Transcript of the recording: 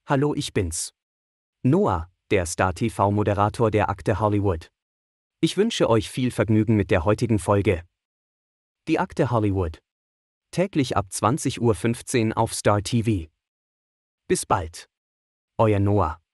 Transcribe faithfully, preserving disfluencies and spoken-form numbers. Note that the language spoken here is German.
Hallo, ich bin's. Noah, der Star-T V-Moderator der Akte Hollywood. Ich wünsche euch viel Vergnügen mit der heutigen Folge. Die Akte Hollywood. Täglich ab zwanzig Uhr fünfzehn auf Star T V. Bis bald. Euer Noah.